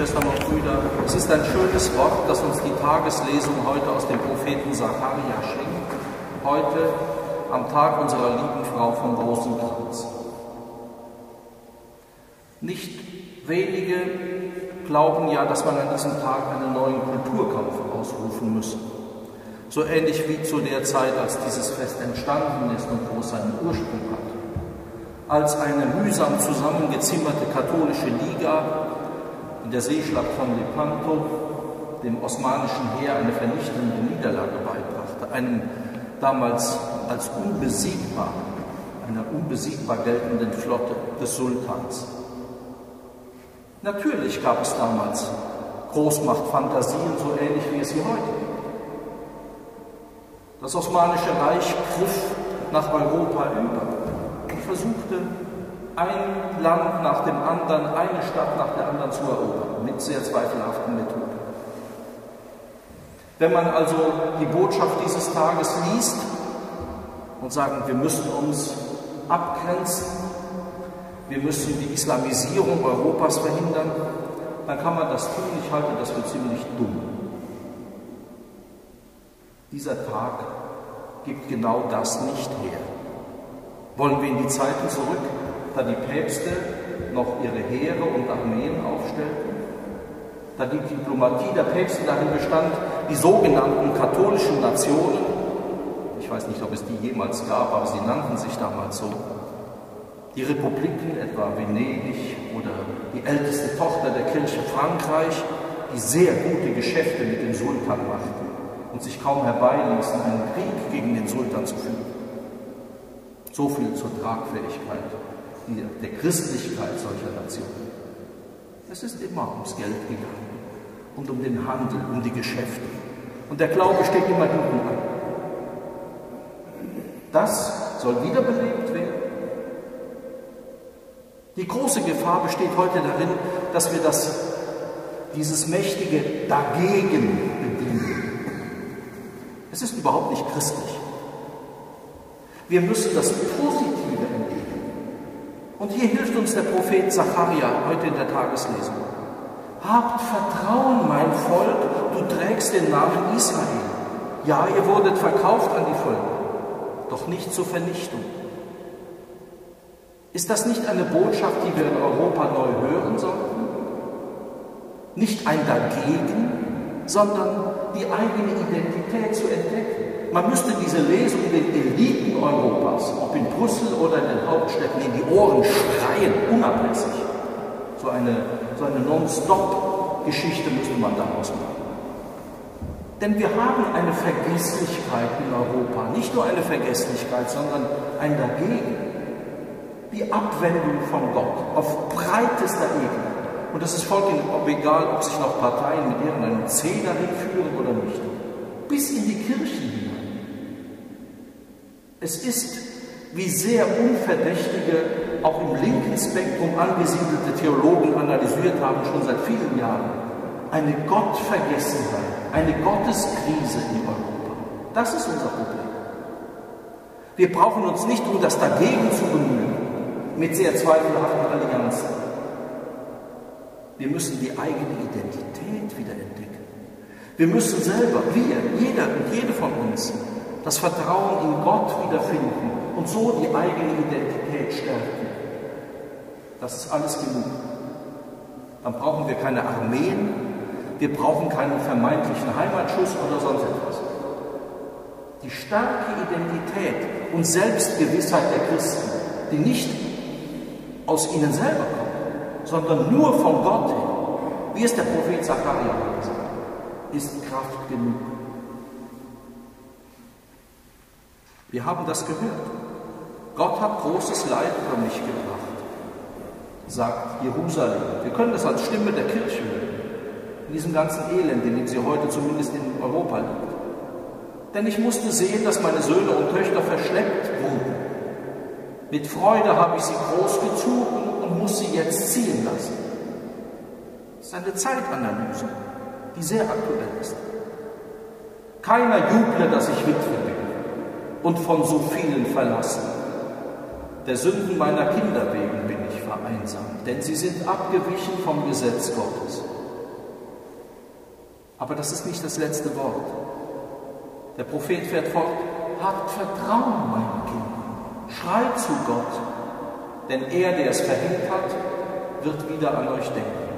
Schwestern und Brüder, es ist ein schönes Wort, das uns die Tageslesung heute aus dem Propheten Sacharja schenkt. Heute am Tag unserer lieben Frau vom Rosenkranz. Nicht wenige glauben ja, dass man an diesem Tag einen neuen Kulturkampf ausrufen müsse. So ähnlich wie zu der Zeit, als dieses Fest entstanden ist und wo es seinen Ursprung hat. Als eine mühsam zusammengezimmerte katholische Liga in der Seeschlacht von Lepanto dem osmanischen Heer eine vernichtende Niederlage beibrachte, einem damals als einer unbesiegbar geltenden Flotte des Sultans. Natürlich gab es damals Großmachtfantasien, so ähnlich wie es sie heute gibt. Das Osmanische Reich griff nach Europa über und versuchte, ein Land nach dem anderen, eine Stadt nach der anderen zu erobern, mit sehr zweifelhaften Methoden. Wenn man also die Botschaft dieses Tages liest und sagt, wir müssen uns abgrenzen, wir müssen die Islamisierung Europas verhindern, dann kann man das tun. Ich halte das für ziemlich dumm. Dieser Tag gibt genau das nicht her. Wollen wir in die Zeiten zurück, da die Päpste noch ihre Heere und Armeen aufstellten, da die Diplomatie der Päpste darin bestand, die sogenannten katholischen Nationen, ich weiß nicht, ob es die jemals gab, aber sie nannten sich damals so, die Republiken, etwa Venedig oder die älteste Tochter der Kirche Frankreich, die sehr gute Geschäfte mit dem Sultan machten und sich kaum herbeiließen, einen Krieg gegen den Sultan zu führen. So viel zur Tragfähigkeit der Christlichkeit solcher Nationen. Es ist immer ums Geld gegangen und um den Handel, um die Geschäfte. Und der Glaube steht immer hinten an. Das soll wiederbelebt werden. Die große Gefahr besteht heute darin, dass wir dieses mächtige Dagegen bedienen. Es ist überhaupt nicht christlich. Wir müssen das Positive entdecken. Und hier hilft uns der Prophet Sacharja heute in der Tageslesung. Habt Vertrauen, mein Volk, du trägst den Namen Israel. Ja, ihr wurdet verkauft an die Völker, doch nicht zur Vernichtung. Ist das nicht eine Botschaft, die wir in Europa neu hören sollten? Nicht ein Dagegen, sondern die eigene Identität zu entdecken. Man müsste diese Lesung den Eliten Europas, ob in Brüssel oder in den Hauptstädten, in die Ohren schreien, unablässig. So eine Non-Stop-Geschichte müsste man daraus machen. Denn wir haben eine Vergesslichkeit in Europa. Nicht nur eine Vergesslichkeit, sondern ein Dagegen. Die Abwendung von Gott auf breitester Ebene. Und das ist vollkommen egal, ob sich noch Parteien mit irgendeinem C dahin führen oder nicht. Bis in die Kirchen hinein. Es ist, wie sehr Unverdächtige, auch im linken Spektrum angesiedelte Theologen analysiert haben, schon seit vielen Jahren, eine Gottvergessenheit, eine Gotteskrise in Europa. Das ist unser Problem. Wir brauchen uns nicht um das Dagegen zu bemühen, mit sehr zweifelhaften Allianzen. Wir müssen die eigene Identität wieder entdecken. Wir müssen selber, jeder und jede von uns, das Vertrauen in Gott wiederfinden und so die eigene Identität stärken. Das ist alles genug. Dann brauchen wir keine Armeen, wir brauchen keinen vermeintlichen Heimatschuss oder sonst etwas. Die starke Identität und Selbstgewissheit der Christen, die nicht aus ihnen selber kommt, sondern nur von Gott her, wie es der Prophet Sacharja sagt, ist Kraft genug. Wir haben das gehört. Gott hat großes Leid über mich gebracht, sagt Jerusalem. Wir können das als Stimme der Kirche hören, in diesem ganzen Elend, in dem sie heute zumindest in Europa liegt. Denn ich musste sehen, dass meine Söhne und Töchter verschleppt wurden. Mit Freude habe ich sie großgezogen und muss sie jetzt ziehen lassen. Das ist eine Zeitanalyse, die sehr aktuell ist. Keiner juble, dass ich Witwe bin und von so vielen verlassen. Der Sünden meiner Kinder wegen bin ich vereinsamt, denn sie sind abgewichen vom Gesetz Gottes. Aber das ist nicht das letzte Wort. Der Prophet fährt fort: Habt Vertrauen, meine Kinder, schreit zu Gott, denn er, der es verhängt hat, wird wieder an euch denken.